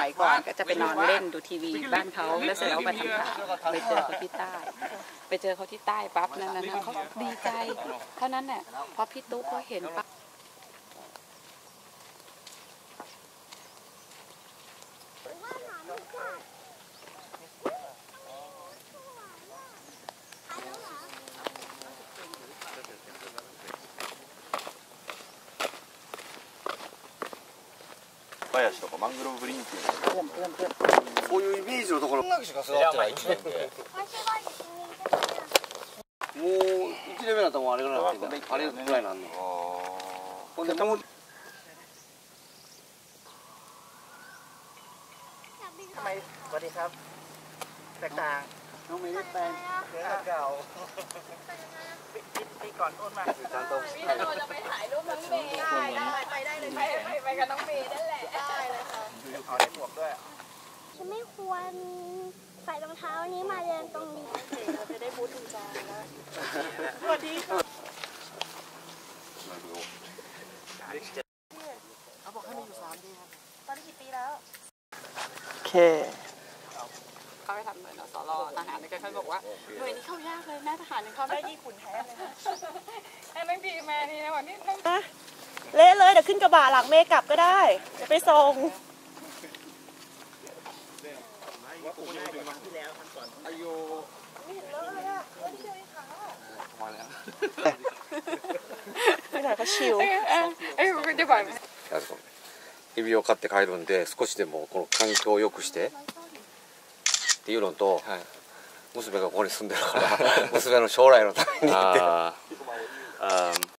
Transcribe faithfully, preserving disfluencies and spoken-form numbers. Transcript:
มัยก่อนก็จะไปนอนเล่นดูทีวีบ้านเขาแล้วเสร็จแล้วไปทำข่าวไปเจอเขาที่ใต้ไปเจอเขาที่ใต้ปั๊บนั่นนะเขาดีใจเท่านั้นแหละพอพี่ตุ๊กเขาเห็นปั๊บ林とかマングローブ林っていうこういうビーチのところ音楽しか育ってないんでもういちねんめになったらもうあれぐらいなんあれぐらいなんのほんでもうทำไมสวัสดีครับแตกต่างน้องไม่ได้แปลงเนื้อเก่าปีก่อนโอนมาพี่เราจะไปถ่ายรูปน้องเมย์ได้ได้ไปได้เลยไปไปไปกับน้องเมย์นั่นแหละได้เลยค่ะเอาในหมวกด้วยฉันไม่ควรใส่รองเท้านี้มาเดินตรงนี้เราจะได้บูทถึงจานแล้วสวัสดีค่ะเขาบอกให้มาอยู่สามเดือนตอนนี้กี่ปีแล้วโอเคเขาไปทำหน่วยนสรทหารนี่เขาบอกว่าหน่วยนี้เข้ายากเลยแม่ทหารนี่เข้าได้ยี่ขุนแท้เลยนะไอ้น้องดีมานี่นะวันนี้เละเลยเดี๋ยวขึ้นกระบะหลังเมย์กลับก็ได้จะไปส่งไม่ไหนเขาชิวเอ้ยจะบอกエビを飼って帰るんで少しでもこの環境を良くしてっていうのと、はい、娘がここに住んでるから娘の将来のためにって。